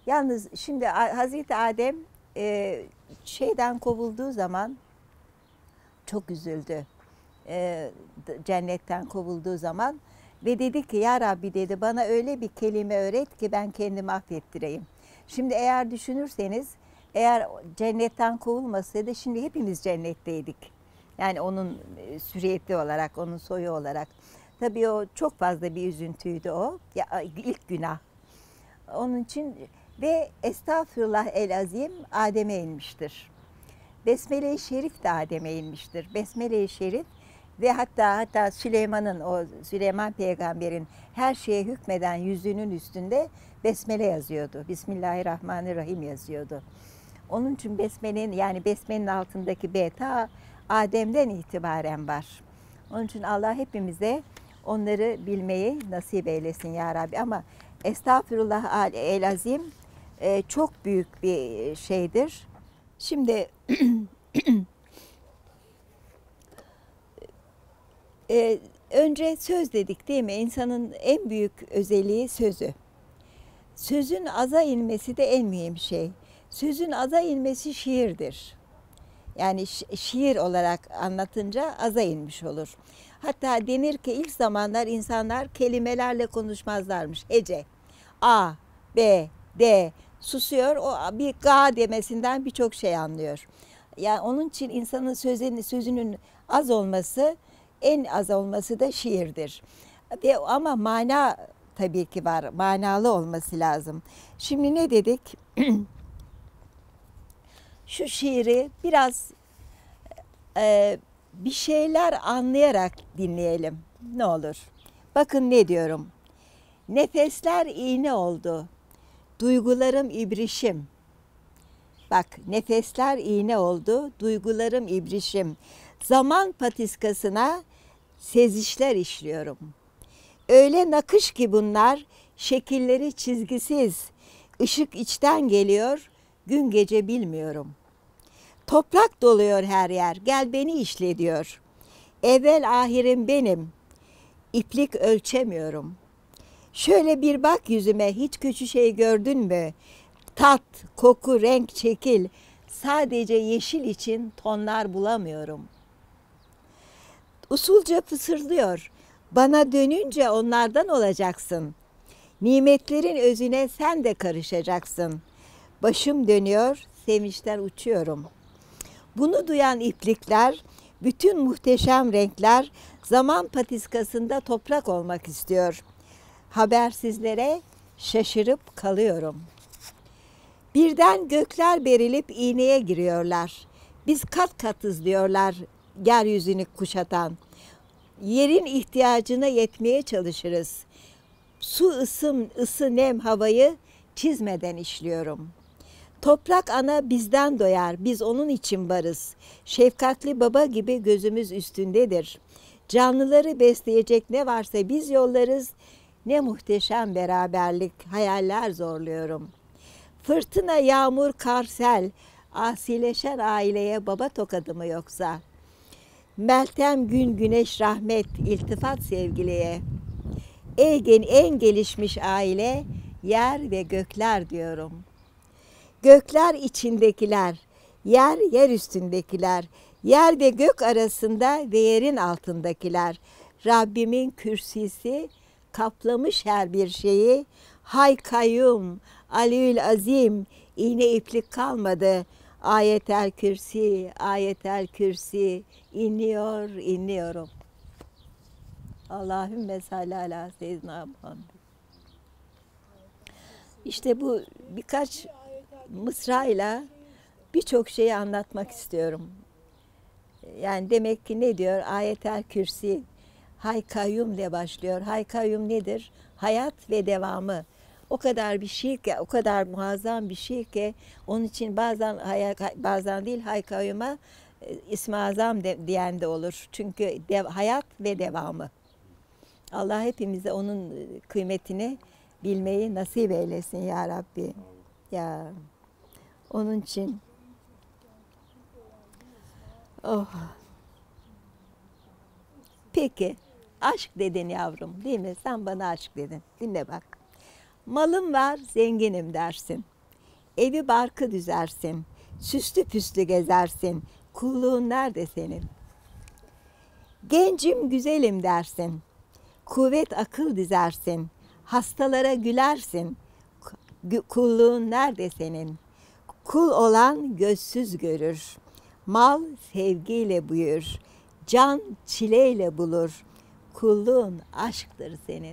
Yalnız şimdi Hazreti Adem şeyden kovulduğu zaman çok üzüldü. Cennetten kovulduğu zaman ve dedi ki ya Rabbi dedi bana öyle bir kelime öğret ki ben kendimi affettireyim. Şimdi eğer düşünürseniz eğer cennetten kovulmasaydı şimdi hepimiz cennetteydik. Yani onun süriyetli olarak, onun soyu olarak. Tabii o çok fazla bir üzüntüydü o. Ya, ilk günah. Onun için ve Estağfirullah el Azim Adem'e inmiştir. Besmele-i Şerif de Adem'e inmiştir. Besmele-i Şerif ve hatta Süleyman peygamberin her şeye hükmeden yüzünün üstünde besmele yazıyordu. Bismillahirrahmanirrahim yazıyordu. Onun için besmelenin altındaki B ta Adem'den itibaren var. Onun için Allah hepimize onları bilmeyi nasip eylesin ya Rabbi. Ama Estağfirullah el Azim çok büyük bir şeydir. Şimdi önce söz dedik değil mi? İnsanın en büyük özelliği sözü. Sözün aza inmesi de en mühim şey. Sözün aza inmesi şiirdir. Yani şiir olarak anlatınca aza inmiş olur. Hatta denir ki ilk zamanlar insanlar kelimelerle konuşmazlarmış. Hece, A, B, D susuyor. O bir ga demesinden birçok şey anlıyor. Yani onun için insanın sözünün az olması, en az olması da şiirdir. Ama mana tabii ki var. Manalı olması lazım. Şimdi ne dedik? Şu şiiri biraz bir şeyler anlayarak dinleyelim. Ne olur. Bakın ne diyorum. Nefesler iğne oldu. Duygularım ibrişim. Bak nefesler iğne oldu. Duygularım ibrişim. Zaman patiskasına sezişler işliyorum. Öyle nakış ki bunlar, şekilleri çizgisiz. Işık içten geliyor, gün gece bilmiyorum. Toprak doluyor her yer, gel beni işle diyor. Evvel ahirim benim, iplik ölçemiyorum. Şöyle bir bak yüzüme, hiç kötü şey gördün mü? Tat, koku, renk, şekil, sadece yeşil için tonlar bulamıyorum. Usulca fısıldıyor, bana dönünce onlardan olacaksın. Nimetlerin özüne sen de karışacaksın. Başım dönüyor, sevinçten uçuyorum. Bunu duyan iplikler, bütün muhteşem renkler zaman patiskasında toprak olmak istiyor. Habersizlere şaşırıp kalıyorum. Birden gökler berilip iğneye giriyorlar. Biz kat katız diyorlar yeryüzünü kuşatan. Yerin ihtiyacına yetmeye çalışırız. Su ısı nem havayı çizmeden işliyorum. Toprak ana bizden doyar, biz onun için varız. Şefkatli baba gibi gözümüz üstündedir. Canlıları besleyecek ne varsa biz yollarız. Ne muhteşem beraberlik, hayaller zorluyorum. Fırtına, yağmur, kar, sel, asileşen aileye baba tokadı mı yoksa? Meltem, gün, güneş, rahmet, iltifat sevgiliye. En gelişmiş aile, yer ve gökler diyorum. Gökler içindekiler, yer üstündekiler, yer ve gök arasında ve yerin altındakiler. Rabbimin kürsisi kaplamış her bir şeyi. Hay kayyum, Aliül Azim, iğne iplik kalmadı. Ayetel kürsi, ayetel kürsi, iniyorum. Allahümme salli ala seyyidina Muhammed. İşte bu birkaç mısrayla birçok şeyi anlatmak istiyorum. Yani demek ki ne diyor? Ayetel Kürsi, Hay Kayyum ile başlıyor. Hay Kayyum nedir? Hayat ve devamı. O kadar bir şey ki, o kadar muazzam bir şey ki, onun için bazen değil Hay Kayyum'a İsmi Azam diyen de olur. Çünkü hayat ve devamı. Allah hepimize onun kıymetini bilmeyi nasip eylesin ya Rabbi. Ya onun için Peki aşk dedin yavrum değil mi? Sen bana aşk dedin. Dinle bak. Malım var zenginim dersin. Evi barkı düzersin, süslü püslü gezersin, kulluğun nerede senin? Gencim güzelim dersin, kuvvet akıl dizersin, hastalara gülersin, kulluğun nerede senin? Kul olan gözsüz görür, mal sevgiyle buyur, can çileyle bulur, kulluğun aşktır senin.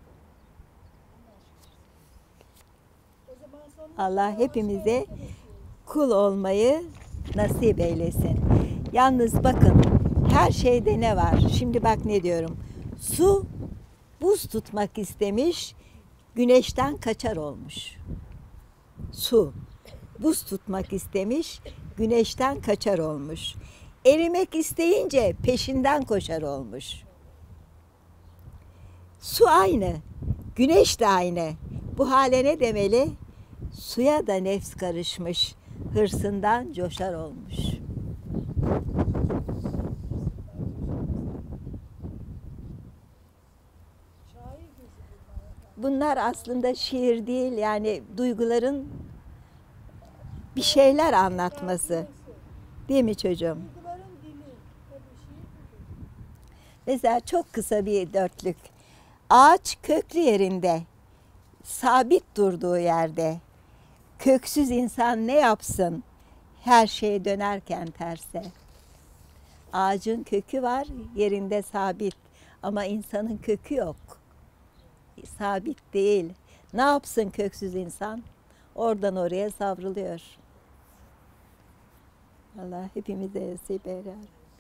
Allah hepimize kul olmayı nasip eylesin. Yalnız bakın, her şeyde ne var? Şimdi bak ne diyorum. Su buz tutmak istemiş, güneşten kaçar olmuş. Su buz tutmak istemiş, güneşten kaçar olmuş. Erimek isteyince peşinden koşar olmuş. Su aynı, güneş de aynı. Bu hale ne demeli? Suya da nefs karışmış, hırsından coşar olmuş. Bunlar aslında şiir değil, yani duyguların bir şeyler anlatması. Değil mi çocuğum? Mesela çok kısa bir dörtlük. Ağaç köklü yerinde, sabit durduğu yerde. Köksüz insan ne yapsın? Her şey dönerken terse. Ağacın kökü var, yerinde sabit. Ama insanın kökü yok. Sabit değil. Ne yapsın köksüz insan? Oradan oraya savruluyor. Allah hepimize nasip eyler.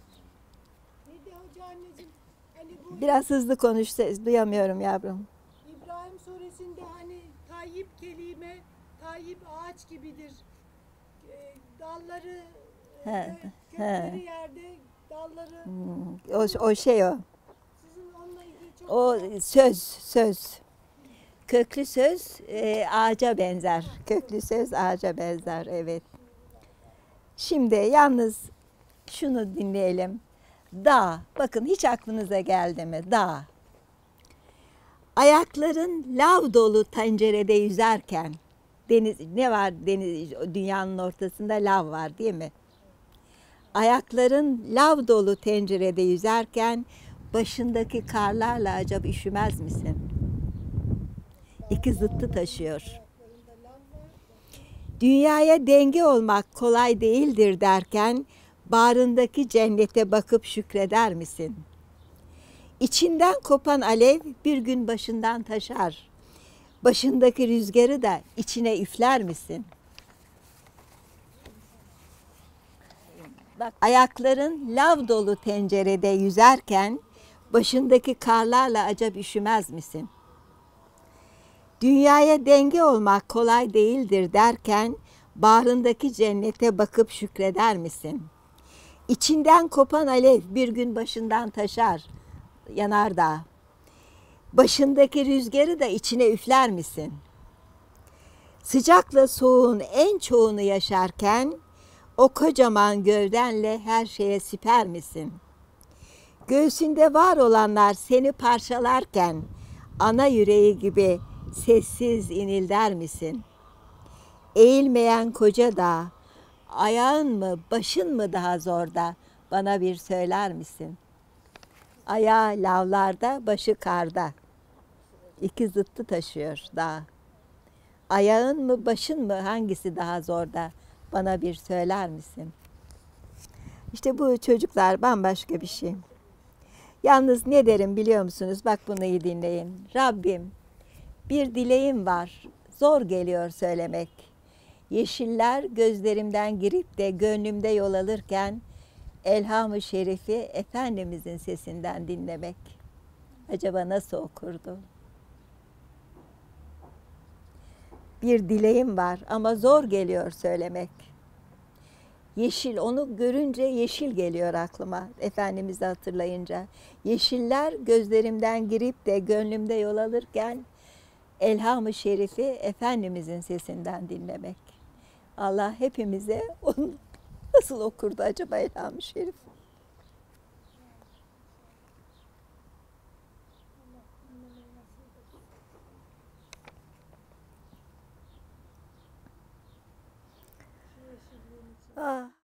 Biraz hızlı konuş, duyamıyorum yavrum. İbrahim suresinde hani tayyip kelime, tayyip ağaç gibidir. Dalları, kökleri yerde, dalları... O şey o. Sizin onunla ilgili çok... O söz. Köklü söz ağaca benzer. Köklü söz ağaca benzer, evet. Şimdi yalnız şunu dinleyelim. Dağ, bakın hiç aklınıza geldi mi? Dağ. Ayakların lav dolu tencerede yüzerken, deniz ne var, deniz, dünyanın ortasında lav var değil mi? Ayakların lav dolu tencerede yüzerken başındaki karlarla acaba üşümez misin? İki zıttı taşıyor. Dünyaya denge olmak kolay değildir derken bağrındaki cennete bakıp şükreder misin? İçinden kopan alev bir gün başından taşar. Başındaki rüzgarı da içine üfler misin? Bak, ayakların lav dolu tencerede yüzerken başındaki karlarla acaba üşümez misin? Dünyaya denge olmak kolay değildir derken bağrındaki cennete bakıp şükreder misin? İçinden kopan alev bir gün başından taşar, yanardağ. Başındaki rüzgarı da içine üfler misin? Sıcakla soğuğun en çoğunu yaşarken o kocaman gövdenle her şeye siper misin? Göğsünde var olanlar seni parçalarken ana yüreği gibi sessiz inilder misin? Eğilmeyen koca dağ, ayağın mı başın mı daha zorda, bana bir söyler misin? Ayağı lavlarda, başı karda. İki zıttı taşıyor dağ. Ayağın mı başın mı hangisi daha zorda, bana bir söyler misin? İşte bu çocuklar bambaşka bir şey. Yalnız ne derim biliyor musunuz? Bak bunu iyi dinleyin. Rabbim, bir dileğim var, zor geliyor söylemek. Yeşiller gözlerimden girip de gönlümde yol alırken Elham-ı Şerif'i Efendimizin sesinden dinlemek. Acaba nasıl okurdu? Bir dileğim var ama zor geliyor söylemek. Yeşil, onu görünce yeşil geliyor aklıma, Efendimiz'i hatırlayınca. Yeşiller gözlerimden girip de gönlümde yol alırken Elham-ı Şerif'i Efendimizin sesinden dinlemek. Allah hepimize onu nasıl okurdu acaba Elham-ı Şerif? Ah.